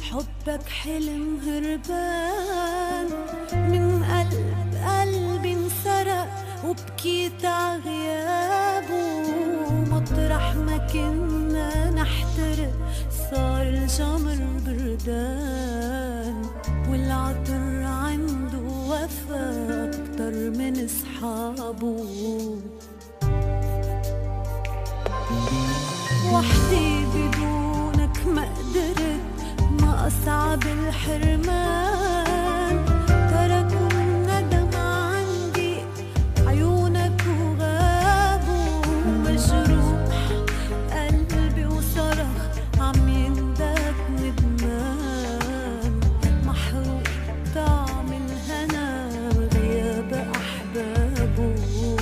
حبك حلم هربان من قلبي انسرق وبكيت عغيابه. مطرح ما كنا نحترق صار الجمر بردان، والعطر عنده وفا أكتر من أصحابه. وحدي بدونك ما قدرت، ما أصعب الحرمان. تركوا الندم عندي عيونك وغابوا. مجروح قلبي وصرخ عم يندك ندمان. محروق طعم الهنا بغياب أحبابه.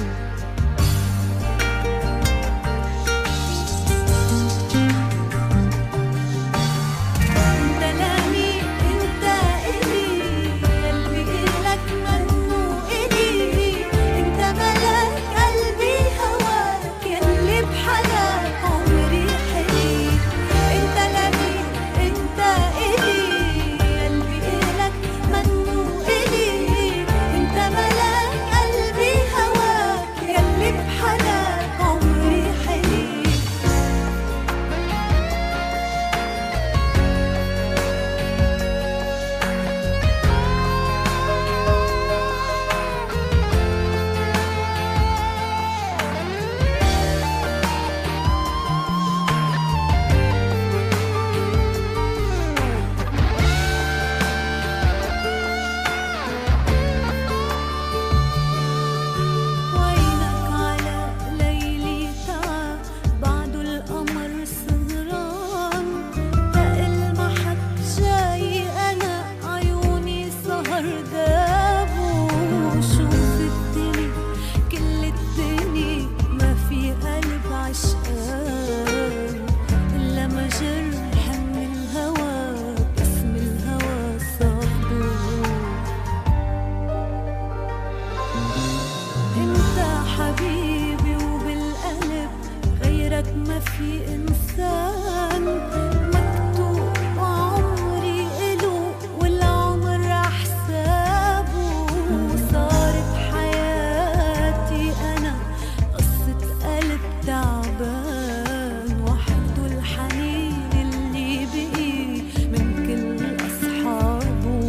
ما في إنسان مكتوب عمري إله والعمر أحسابه. صارت حياتي أنا قصة قلب تعبان، وحده الحنين اللي بقي من كل أصحابه.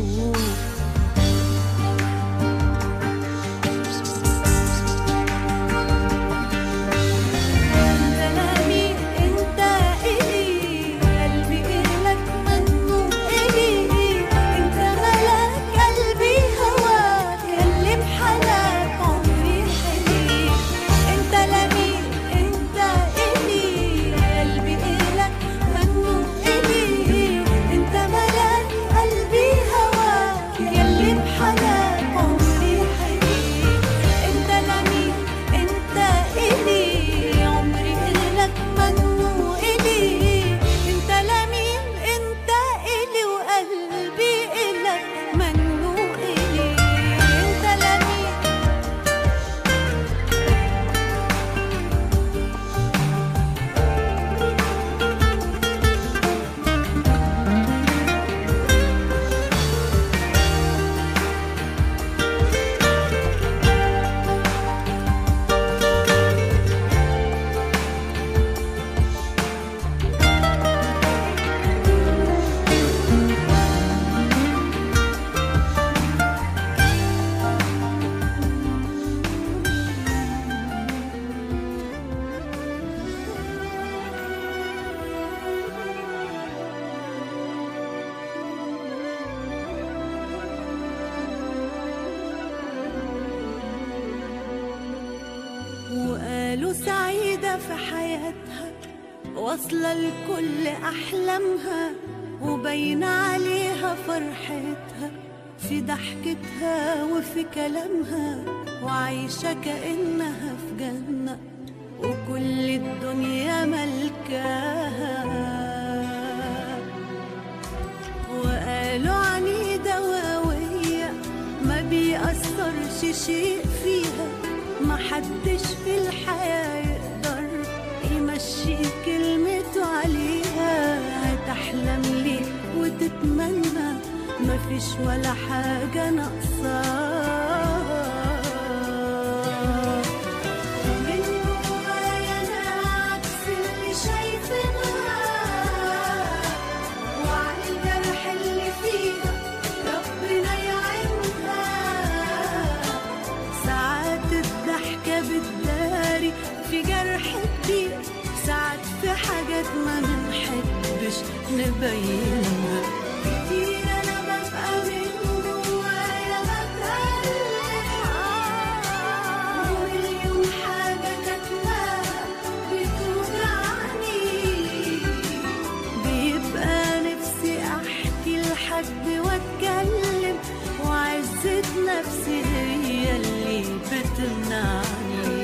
وقالوا سعيدة في حياتها، واصلة لكل أحلامها، وبين عليها فرحتها في ضحكتها وفي كلامها، وعايشة كأنها في جنة وكل الدنيا ملكاها. وقالوا عنيدة وقوية ما بيأثرش شيء فيها، ما حدش في الحياة يقدر يمشي كلمته عليها. هتحلم ليه وتتمنى مفيش ولا حاجة ناقصة. من جوايا أنا عكس اللي شايفينها، وعلى الجرح اللي فيها ربنا يعينها. ساعات الضحكة بتداري في جرح كتير، ساعات في حاجات ما بنحبش نبينها. كتير أنا ببقى من جوايا بتألم، ومليون حاجة كاتماها بتوجعني. بيبقى نفسي أحكي لحد وأتكلم، وعزة نفسي هي اللي بتمنعني.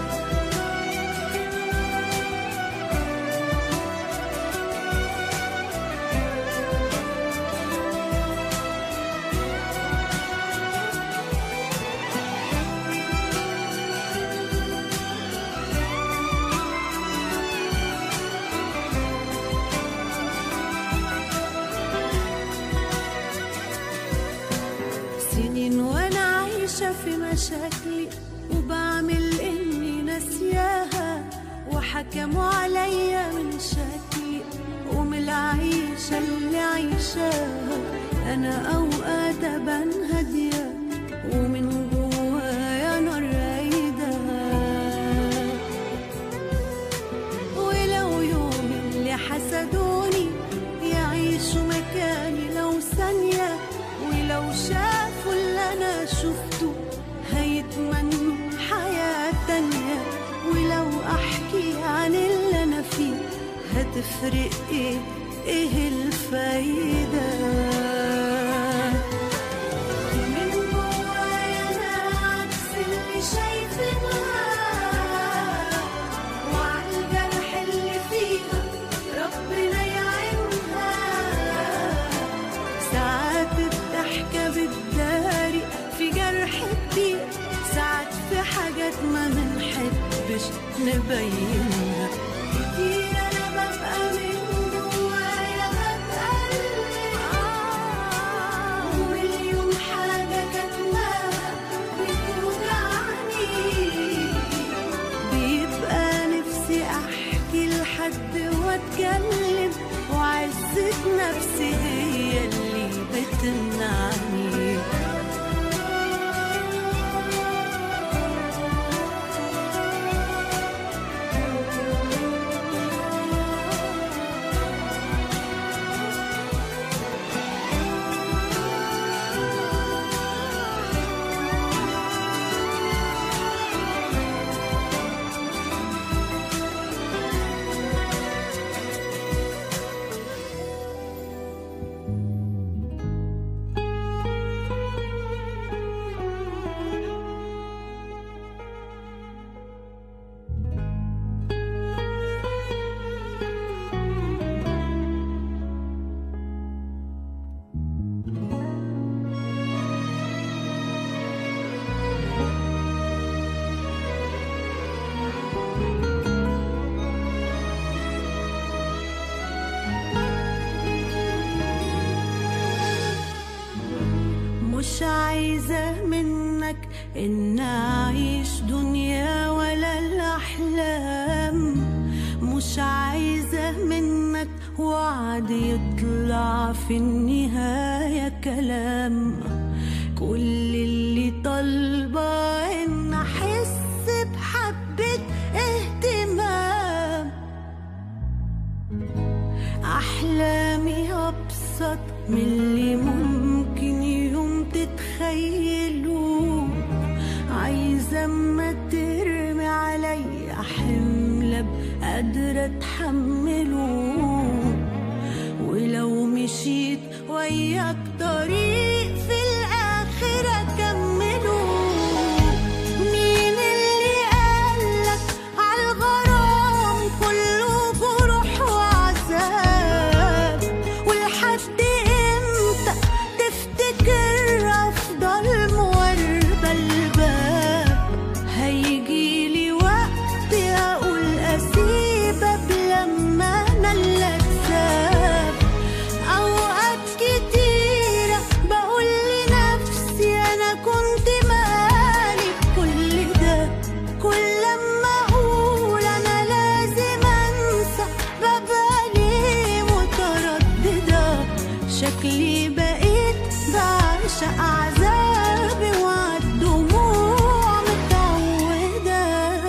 سنين وانا عايشة في مشاكلي، وبعمل اني ناسياها، وحكموا عليا من شكلي ومن العيشة اللي عايشاها. انا اوقات ابان هادية ومن جوايا نار رايدة، ولو يوم اللي حسدوني يعيشوا مكاني لو ثانية، ولو شافوا اللي أنا شفته هيتمنوا حياة تانية. ولو أحكي عن اللي أنا فيه هتفرق إيه الفايدة؟ من جوايا أنا عكس اللي شايفينها، وعلى الجرح اللي فيها ربنا يعينها. ساعات الضحكة بتداري في جرح كتير، ساعات في حاجات ما بنحبش نبينها. كتير أنا ببقى من جوايا بتألم، ومليون حاجة كاتماها بتوجعني. بيبقى نفسي أحكي لحد وأتكلم، وعزة نفسي هي اللي بتمنعني. مش عايزة منك إن أعيش دنيا ولا الأحلام، مش عايزة منك وعد يطلع في النهاية كلام. كل اللي طالبة إن أحس بحبة اهتمام. أحلامي أبسط من اللي ممكن يوم تتخيلوا. عايزة اما ترمي عليا حمل قادرة اتحمله، ولو مشيت وياك طريق في الآخر أكمله. مين اللي قالك عالغرام كله جروح وعذاب؟ ولحد امتى تفتكر أفضل مواربة الباب؟ هيجيلي وقت أقول أسيبك لما أنا اللي أكسب. أوقات كتيرة شكلي بقيت بعشق عذابي وعالدموع متعودة.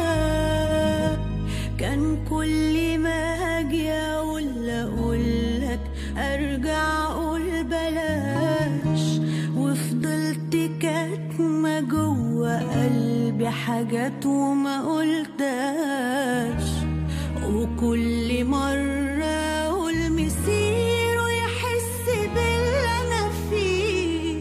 كان كل ما هاجي أقولك أرجع أقول بلاش، وفضلت كاتمة جوا قلبي حاجات وما قلتاش. وكل مرة أقول مسير ويحس باللي أنا فيه.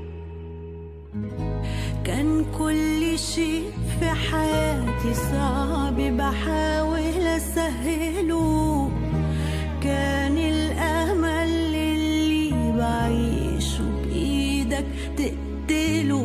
كان كل شيء في حياتي صعب بحاول أسهله. كان الأمل اللي بعيشه بإيدك تقتله.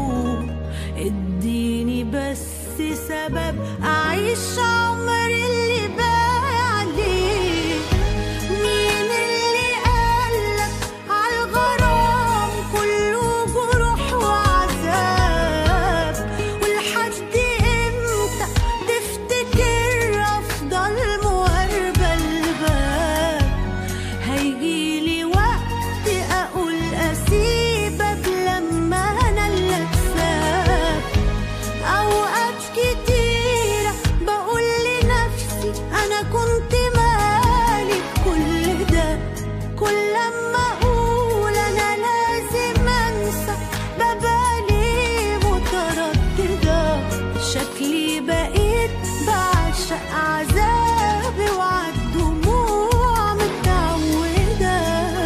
اديني بس سبب أعيش عمري اللي باقي عليه. مين اللي قالك عالغرام كله جروح وعذاب؟ ولحد امتى تفتكر أفضل مواربة الباب؟ هيجيلي وقت أقول أسيبك لما أنا اللي أكسب. أوقات كتيرة بقول لنفسي أنا كنت مالي كل ده. كل لما أقول أنا لازم أنسى ببالي مترددة. شكلي بقيت بعشق عذابي وعالدموع متعودة.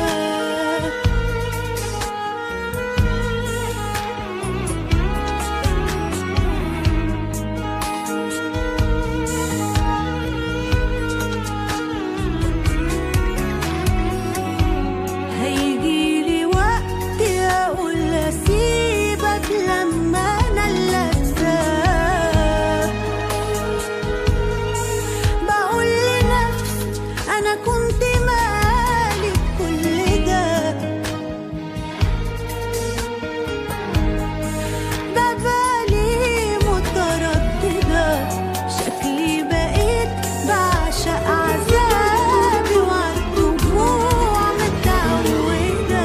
هيجيلي وقت أقول أسيبك لما أنا اللي أكسب. بقول لنفسي أنا كنت مالي كل ده. ببالي مترددة. شكلي بقيت بعشق عذابي وعالدموع متعودة.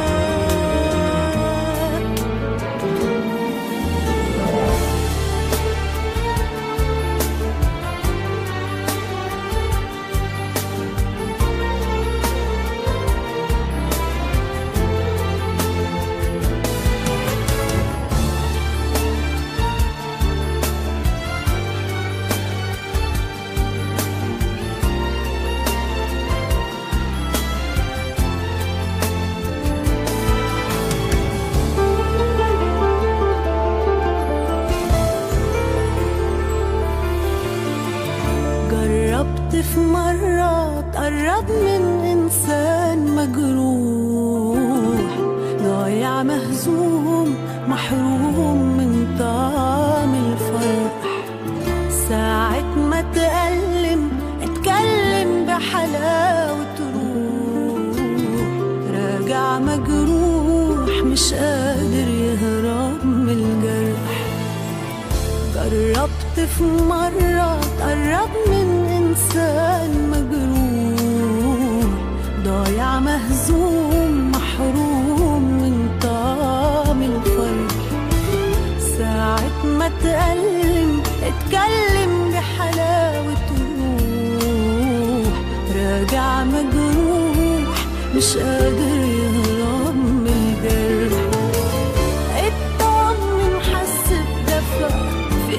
جربت في مرة تقرب من إنسان مجروح، ضايع مهزوم محروم من طعم الفرح. ساعة ما اتكلم بحلاوة روح، راجع مجروح مش قادر يهرب من الجرح. جربت في مرة تقرب من إنسان مجروح، ضايع مهزوم محروم من طعم الفرح. ساعة ما اتكلم بحلاوة روح، راجع مجروح مش قادر يهرب من الجرح. اطمن حس بدفى في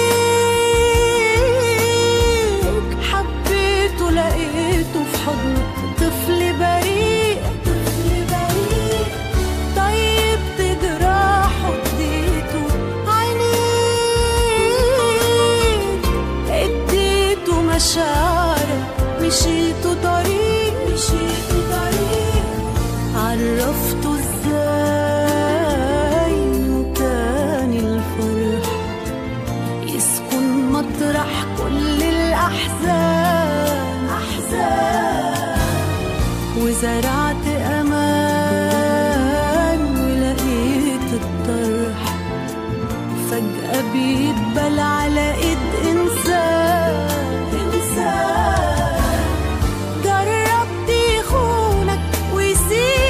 ايديك، حبيته لقيته في حضنك طفل بريء. طيبت جراحه اديته عينيك، اديته مشاعرك مشيته طريق عرفته ازاي تاني الفرح يسكن مطرح كل الأحزان. وزرعت أمان ولقيت الطرح، فجأة بيتبل على إيد إنسان. جربت يخونك ويسيب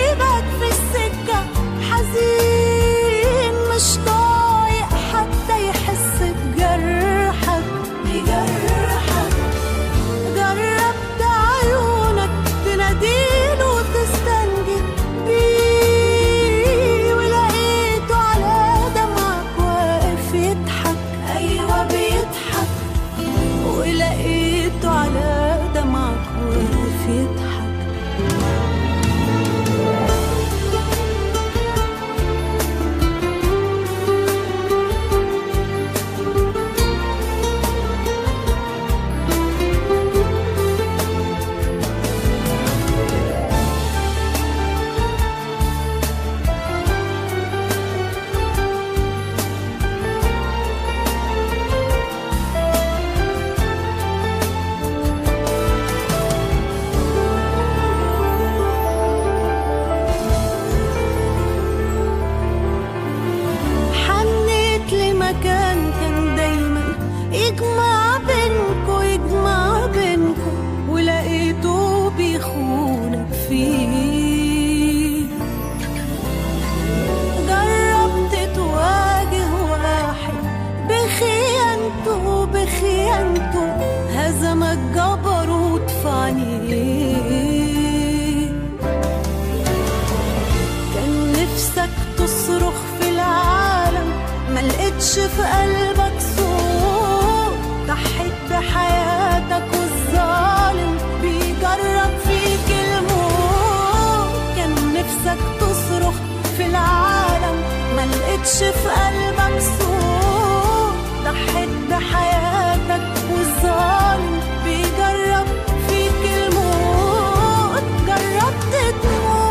في قلبك صوت، ضحيت بحياتك والظالم بيجرب فيك الموت. كان نفسك تصرخ في العالم ما لقيتش في قلبك صوت، ضحيت بحياتك والظالم بيجرب فيك الموت. جربت تموت.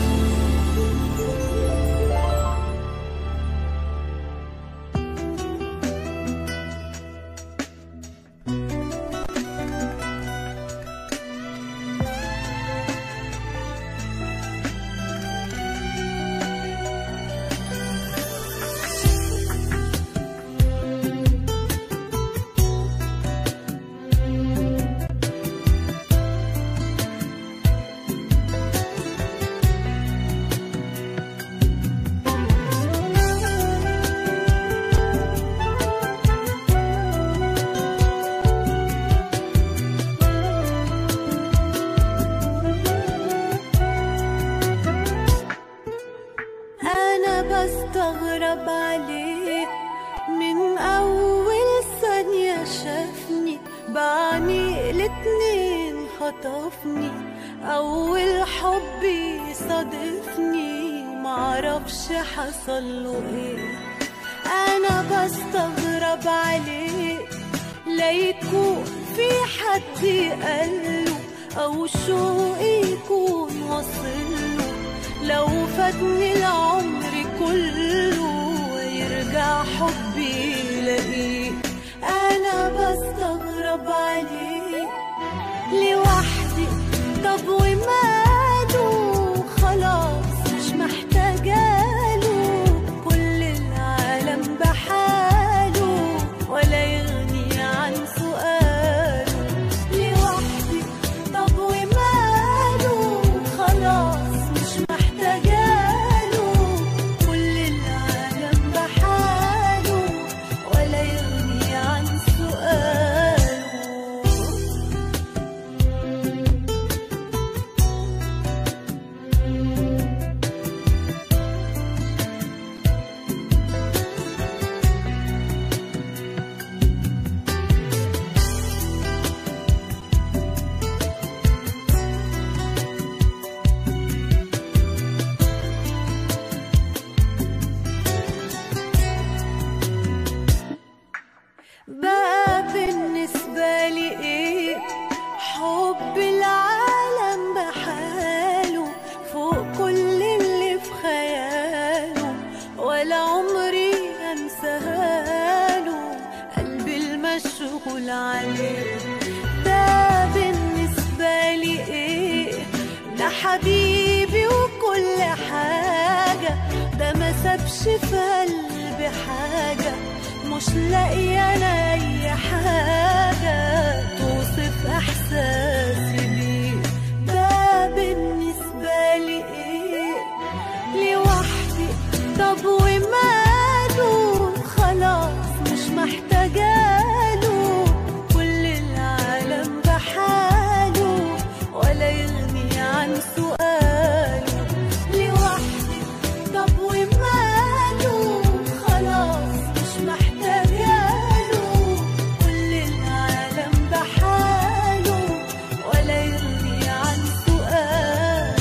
بستغرب عليه من أول ثانية شافني، بعاني الاتنين خطفني، أول حبي صادفني معرفش حصله ايه. أنا بستغرب عليه لا يكون في حد قاله أو شوقي يكون وصله، لو فاتني العمر كله يرجع حبي يلاقيه. أنا بستغرب عليه لوحدي، طب وماله خلاص مش محتاجاله، كل العالم بحاله ولا يغني عن سؤاله. لوحدي طب وماله خلاص مش محتاجاله، كل العالم بحاله ولا يغني عن سؤاله. بقى بالنسبة لي ايه حب العالم بحاله، فوق كل اللي في خياله، ولا عمري انساله قلبي المشغول عليه. ده بالنسبة لي ايه ده حبيبي وكل حاجة، ده ما سابش في قلبي حاجة، مش لاقيه انا اي حاجه توصف احساسي بيه. ده بالنسبه لي ايه لوحدي، طب وماله خلاص مش محتاجاله، كل العالم بحاله ولا يغني عن سؤاله. لوحدي طب وماله خلاص مش محتاجاله، كل العالم بحاله ولا يغني عن سؤاله.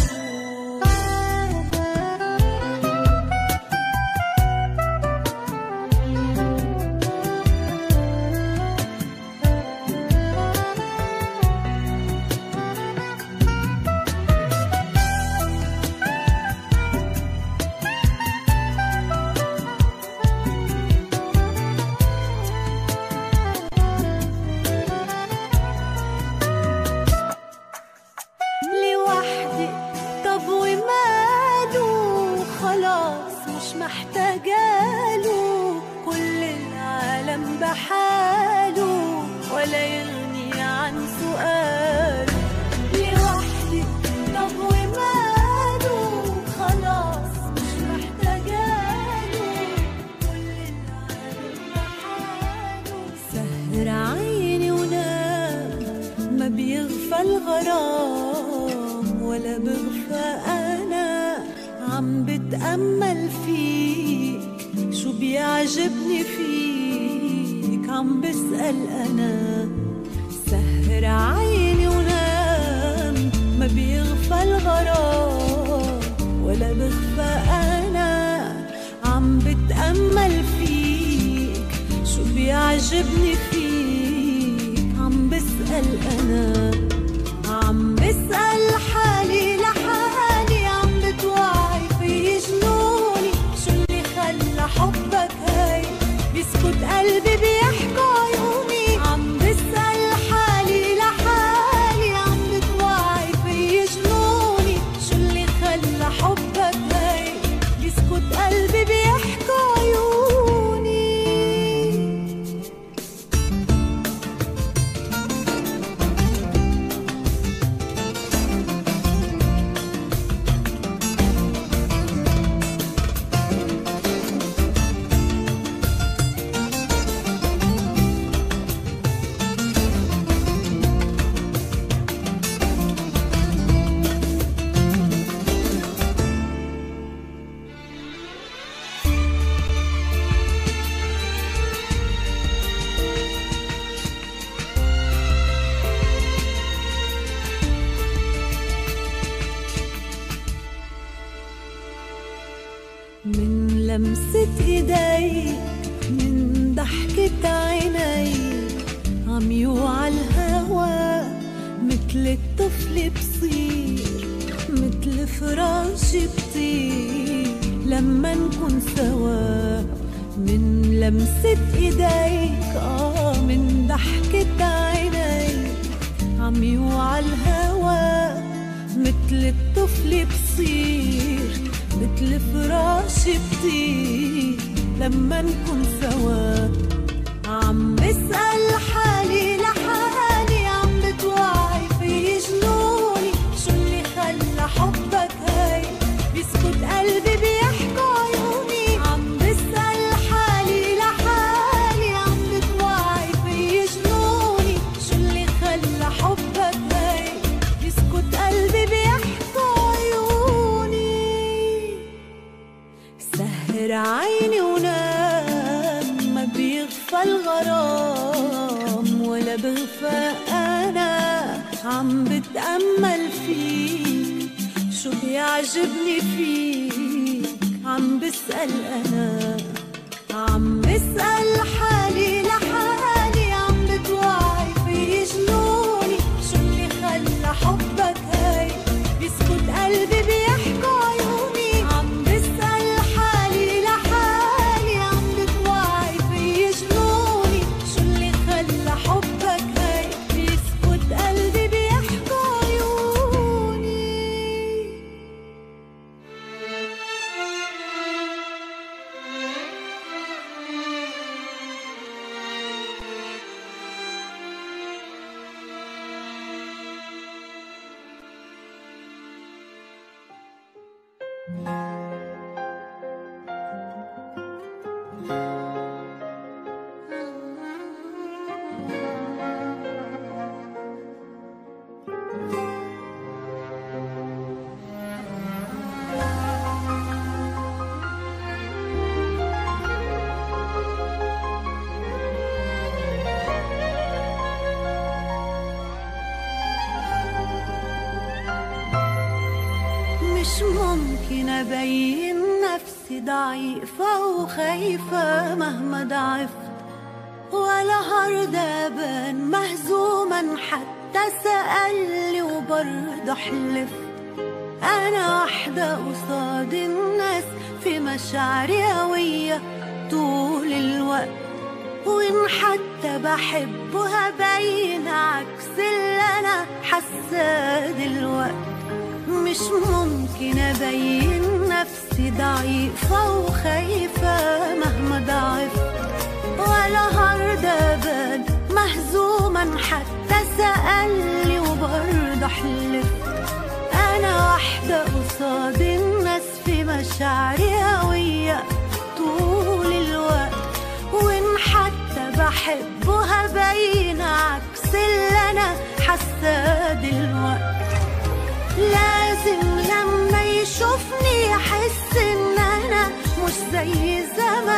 لوحدي طب وماله خلاص مش محتاجاله، كل العالم بحاله ولا يغني عن سؤاله. لوحدي طب وماله خلاص مش محتاجاله، كل العالم بحاله. سهر عيني ونام ما بيغفى الغرام ولا بغفى أنا، عم بتأمل فيك شو بيعجبني فيك عم بسأل أنا. سهر عيني ونام ما بيغفى الغرام ولا بغفى أنا. عم بتأمل فيك شو بيعجبني فيك عم بسأل أنا. عم بسأل حالي لحالي عم بتوعي في جنوني. شو اللي خلى حبك هاي بيسكت قلبي بيحكي عيوني. عم بسأل حالي لحالي عم بتوعي في جنوني. شو اللي خلى حبك هاي بيسكت قلبي بيحكي عيوني. من لمسة ايديك من ضحكة عينيك عم يوعى الهوا. متل الطفل بصير متل فراش بطير لما نكون سوا. من لمسة ايديك من ضحكة عينيك عم يوعى الهوا. متل الطفل بصير متل فراش بطير لما نكون سوا. عم بسأل حالي لحالي عم بتوعي في جنوني. شو اللي خلى حبك هاي بيسكت قلبي بيحكي عيوني. عم بسأل حالي لحالي عم بتوعي في جنوني. شو اللي خلى حبك هاي بيسكت قلبي بيحكي عيوني. سهر عيني ونام ما بيغفى الغرام ولا بغفى أنا. عم بتأمل فيك شو بيعجبني فيك عم بسأل أنا. عم بسأل حالي لحالي عم بتوعي في جنوني. شو اللي خلى حبك هاي بيسكت قلبي بيحكي عيوني. عم بسأل حالي لحالي عم بتوعي في جنوني. شو اللي خلى حبك هاي بيسكت قلبي بيحكي عيوني. مش ممكن أبين نفسي ضعيفة وخايفة مهما ضعفت. ولا هرضى أبان مهزوما حتى سألني وبرضه حلفت. أنا وحدة قصاد الناس في مشاعري قوية طول الوقت. وإن حتى بحب وهبين عكس اللي أنا حاساه دلوقت. مش ممكن أبين نفسي ضعيفة وخايفة مهما ضعفت. ولا هرضى أبان مهزوما حتى سألني وبرضه حلفت. أنا وحدة قصاد الناس في مشاعري قوية طول الوقت. وإن حتى بحب وهبين عكس اللي أنا حاساه دلوقت. لازم لما يشوفني يحس إن أنا مش زي زمان.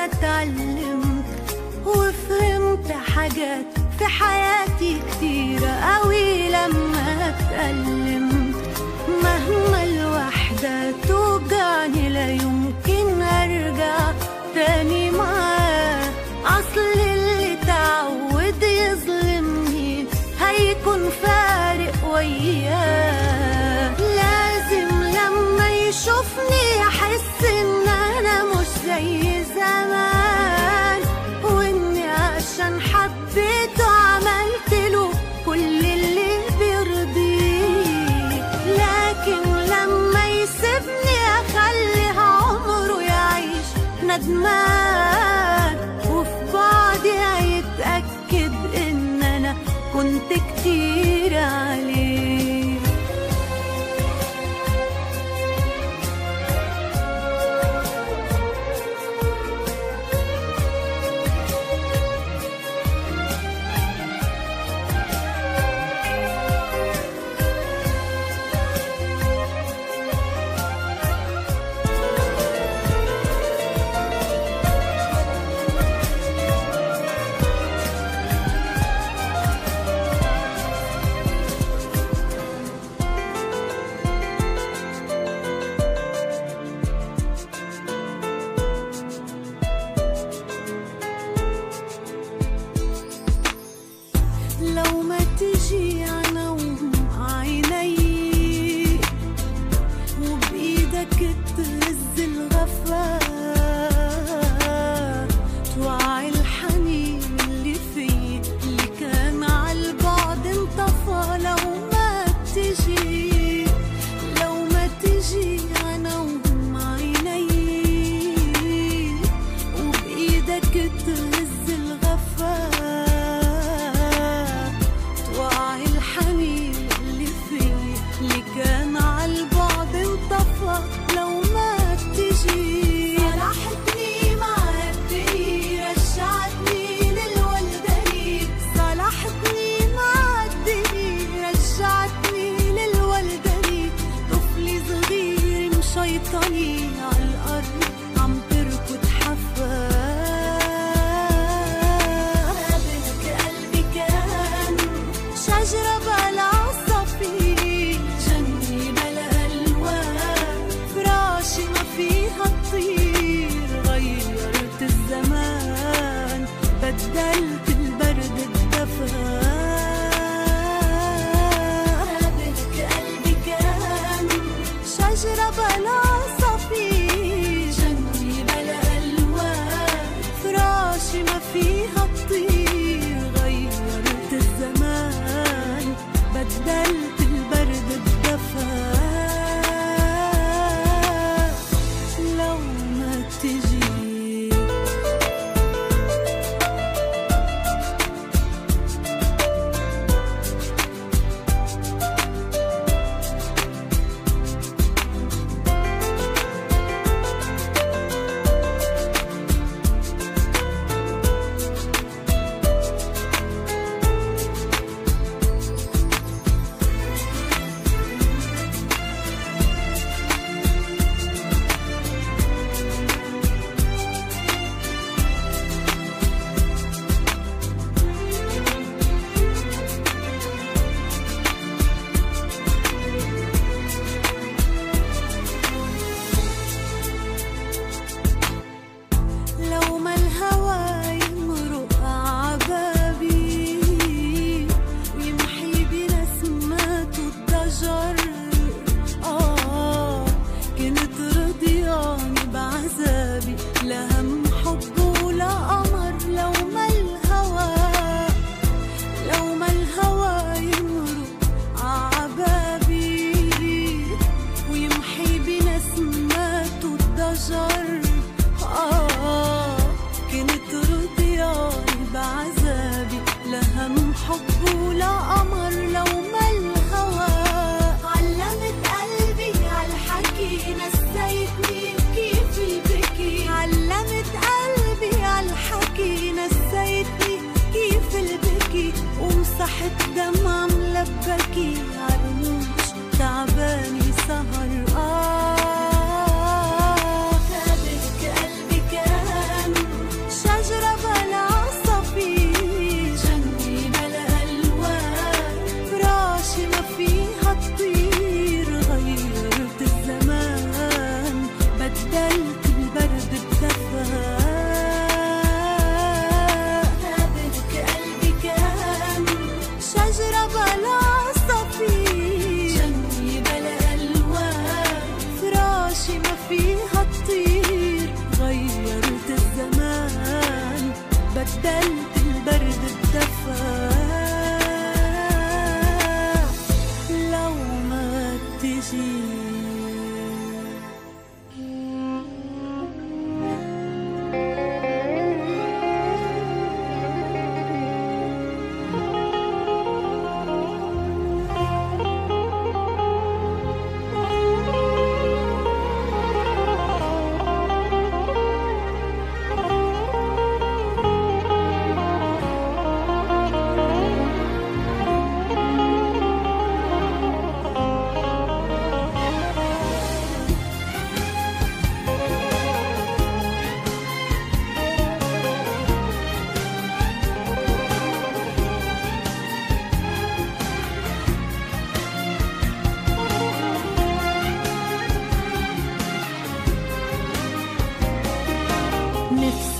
أنا اتعلمت وفهمت حاجات في حياتي كتيرة قوي لما اتألمت. مهما الوحدة توجعني لا يمكن أرجع تاني معاه، أصل اللي تعود يظلمني هيكون فارق وياه. لازم لما يشوفني يحس إن أنا مش زي زمان، وإني عشان حبيته عملت له كل اللي بيرضيه. لكن لما يسيبني أخليه عمره يعيش ندمان، وفي بعدي هيتأكد إن أنا كنت كتير عليه.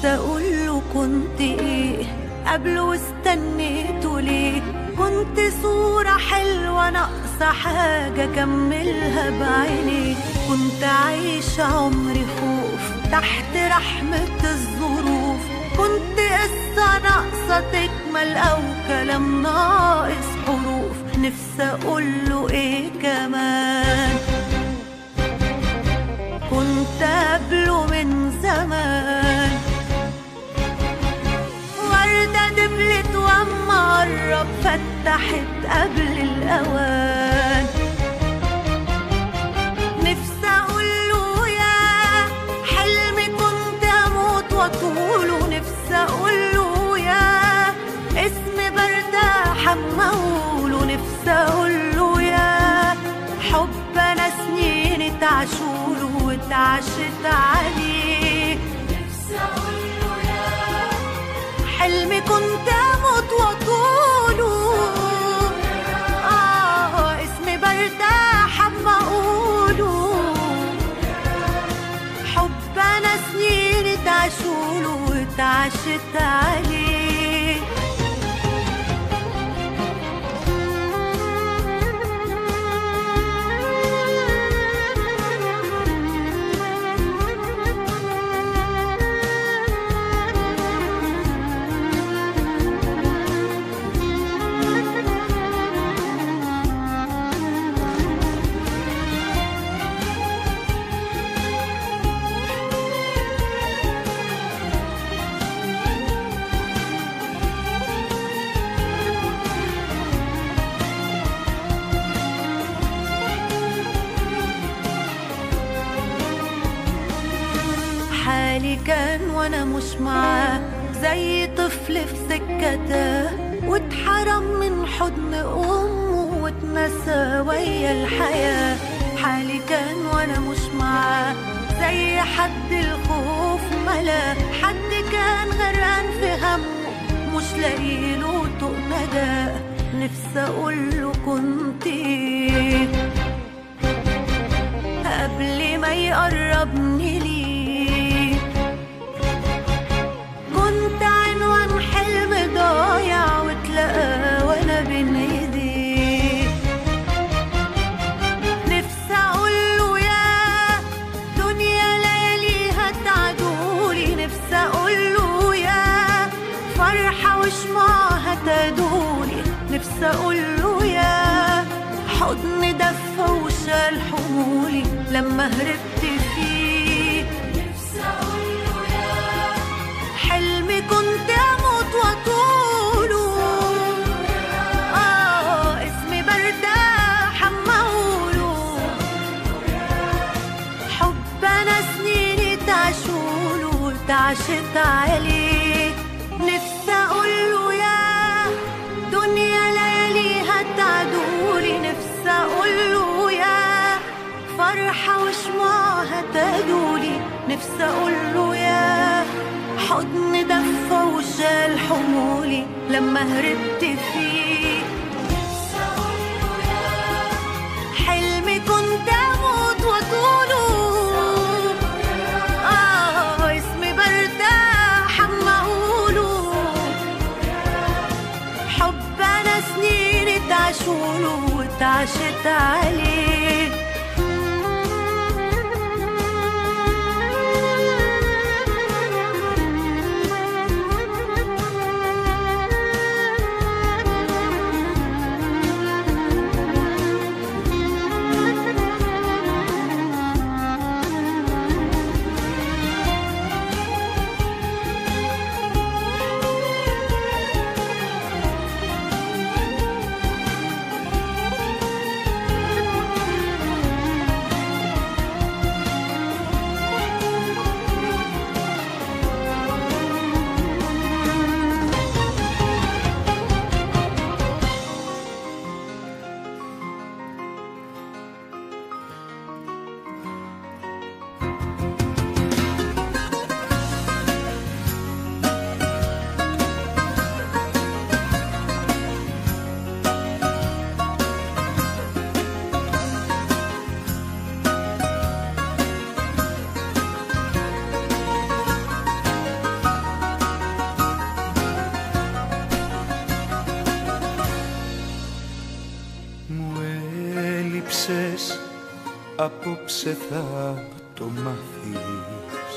نفسي اقوله كنت ايه قبل واستنيته ليه. كنت صورة حلوة ناقصة حاجة كملها بعيني. كنت عايشة عمري خوف تحت رحمة الظروف. كنت قصة ناقصة تكمل أو كلام ناقص حروف. نفسي أقوله إيه كمان كنت قبله من زمان. وردة دبلت وأما قرب فتحت قبل الأوان. نفسي أقوله يا حلمي كنت أموت وأطوله. نفسي أقوله يا اسمي برتاح أما أقوله. نفسي أقوله يا حب أنا سنين اتعشوله واتعشت عليه. نفسي أقوله يا حلمي كنت أموت وأطوله. اسمي برتاح أما أقوله. حب أنا سنين اتعشوله واتعشت عليه. حالي كان وانا مش معاه زي طفل في سكته. واتحرم من حضن امه واتنسى ويا الحياه. حالي كان وانا مش معاه زي حد الخوف ملا. حد كان غرقان في همه مش لاقيله طوق نجاه. نفسي اقوله كنت ايه قبل ما يقربني ليه. كنت عنوان حلم ضايع واتلقى وانا بين ايديه. نفسي اقوله يا دنيا لياليها تعدولي. نفسي اقوله يا فرحة وشمعها تدولي. نفسي اقوله يا حضن دفى وشال حمولي لما هربت فيه. نفسي اقوله يا حلمي كنت اموت واطوله. اسمي برتاح اما اقوله. حب انا سنين اتعشوله واتعشت عليه. نفسي اقوله يا دنيا لياليها تعدولي. نفسي اقوله يا فرحة وشمعها تدولي. نفسي اقوله يا حضن دفى وشال حمولي لما هربت فيه. نفسي اقوله يا حلمي كنت اموت واطوله. اسمي برتاح اما اقوله. حب انا سنين اتعشوله واتعشت عليه. απόψε θα το μάθεις.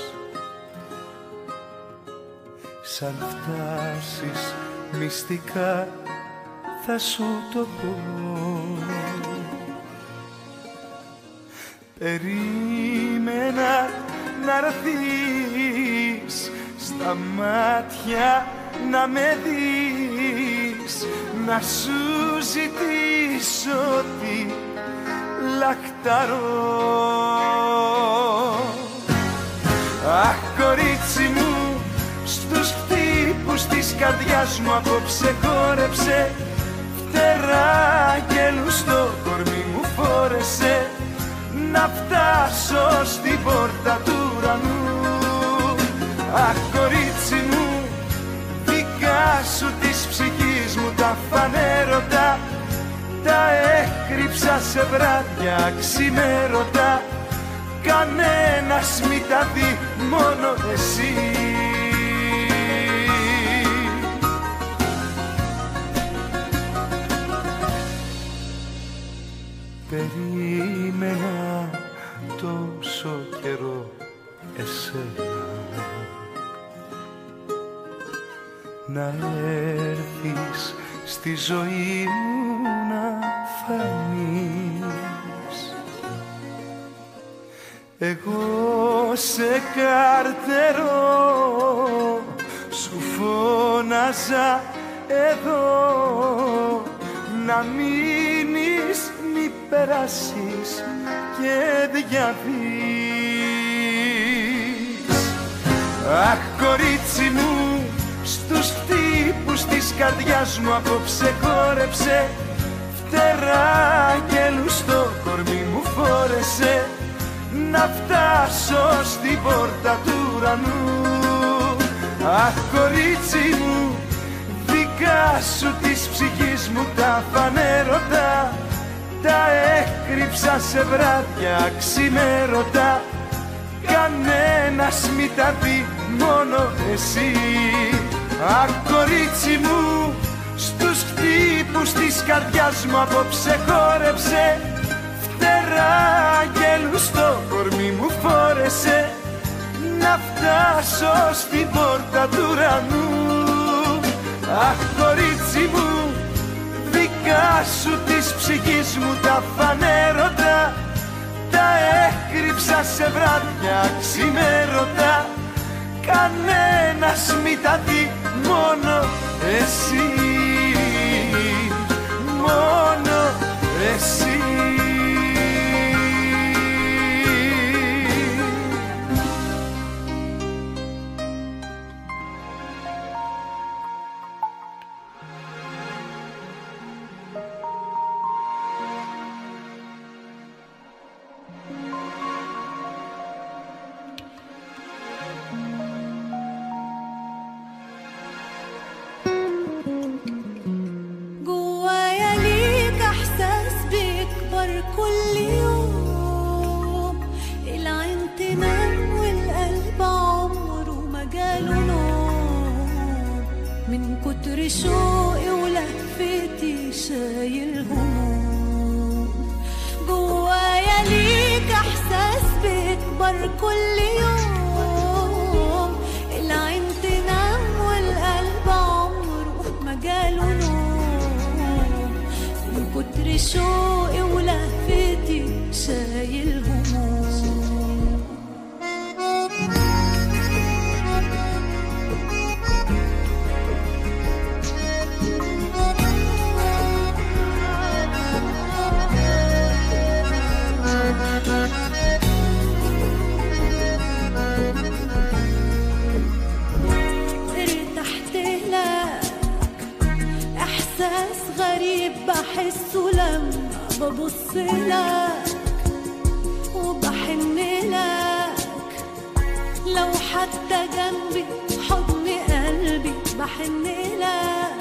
Σαν φτάσεις μυστικά θα σου το πω. Περίμενα να'ρθείς στα μάτια να με δεις, να σου ζητήσω τι λαχταρώ. Αχ, κορίτσι μου, στους χτύπους της καρδιάς μου απόψε χόρεψε, φτερά αγγέλου στο κορμί μου φόρεσε, να φτάσω στην πόρτα του ουρανού. Αχ, κορίτσι μου, δικά σου της ψυχής μου τα φανέρωτα, τα έκρυψα σε βράδια ξημέρωτα, κανένας μη τα δει, μόνο εσύ. Περίμενα τόσο καιρό εσένα να έρθεις στη ζωή μου να φανείς. Εγώ σε καρτερώ σου φώναζα εδώ, να μείνεις μη περάσεις και διαβείς. Αχ, κορίτσι μου, στους χτύπους της καρδιάς μου απόψε χόρεψε, φτερά αγγέλου στο κορμί μου φόρεσε, να φτάσω στην πόρτα του ουρανού. Αχ, κορίτσι μου, δικά σου της ψυχής μου τα φανέρωτα, τα έκρυψα σε βράδια ξημέρωτα, κανένας μη τα δει, μόνο εσύ. Αχ, κορίτσι μου, στους χτύπους της καρδιάς μου απόψε χόρεψε, φτερά αγγέλου στο κορμί μου φόρεσε, να φτάσω στην πόρτα του ουρανού. Αχ, κορίτσι μου, δικά σου της ψυχής μου τα φανέρωτα, τα έκρυψα σε βράδια ξημέρωτα, κανένας μη τα δει, μόνο εσύ, μόνο εσύ. كل يوم العين تنام والقلب عمره ما جاله نوم، من كتر شوقي ولهفتي شايل هموم. جوايا ليك احساس بيكبر كل يوم، العين تنام والقلب عمره ما جاله نوم، من كتر شوقي ولهفتي شايل هموم. ارتحت لك، احساس غريب بحسه لما ببص لك وبحن لك، لو حتى جنبي حضن قلبي بحن لك،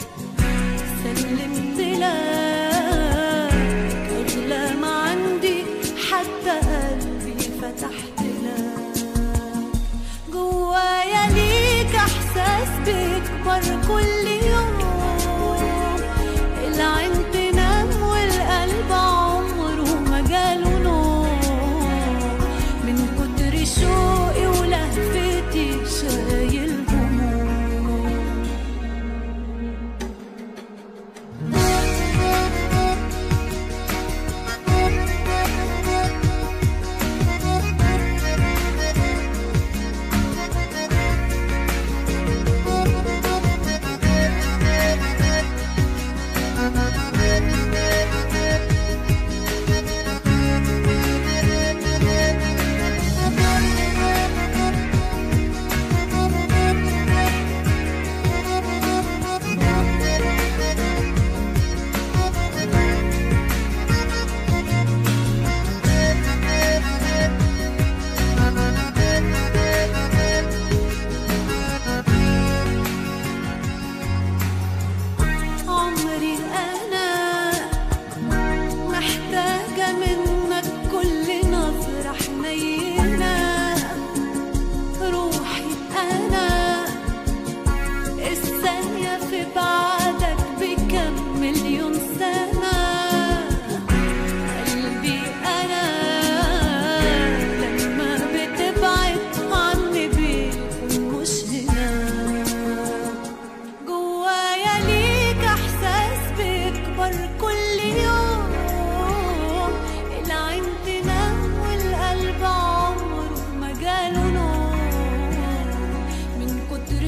سلمت لك أغلى ما عندي، حتى قلبي فتحت لك. جوايا ليك احساس بيكبر كل يوم، العين تنام والقلب عمره ما جاله نوم،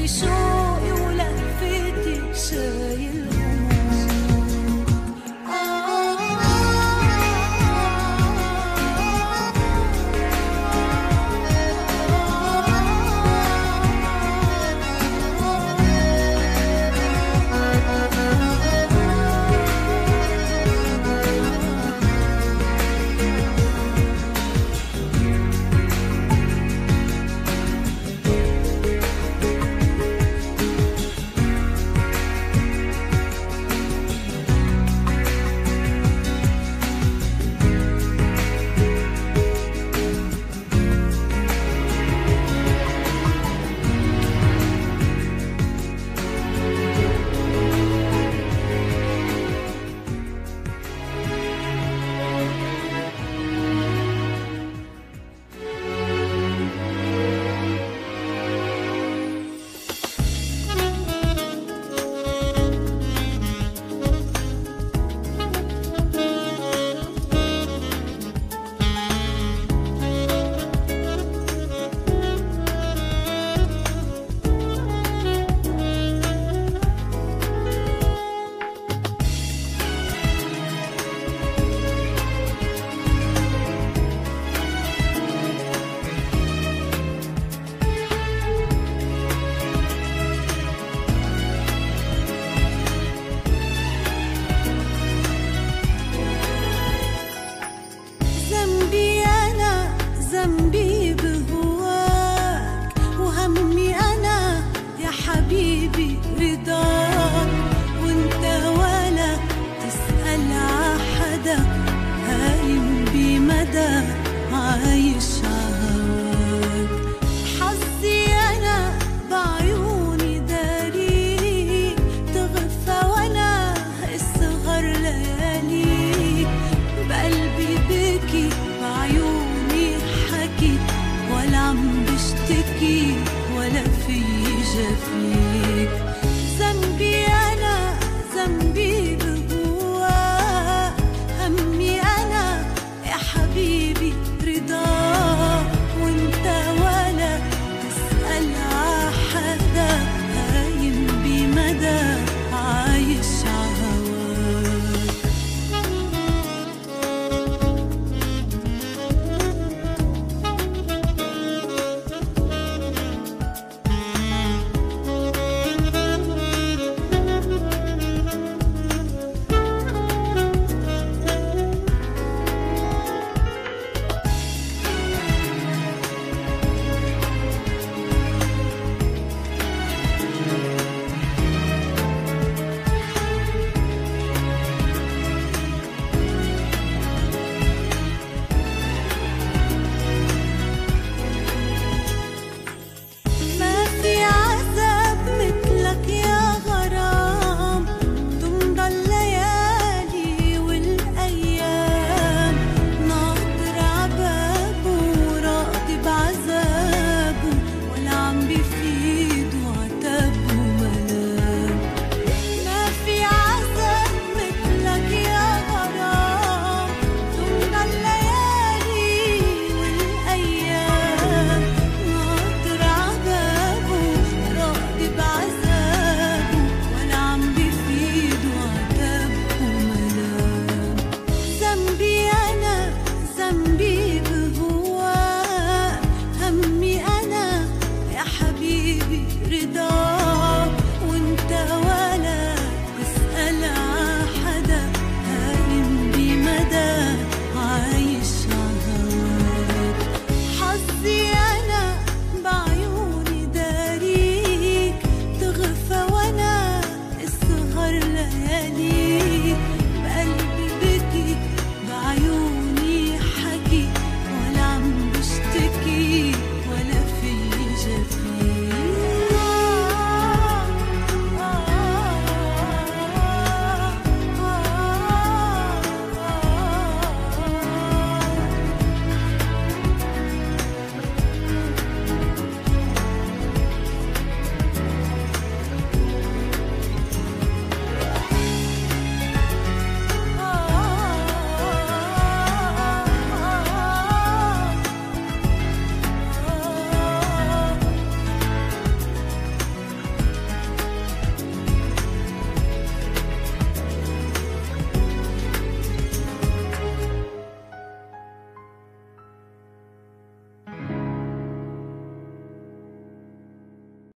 يشوف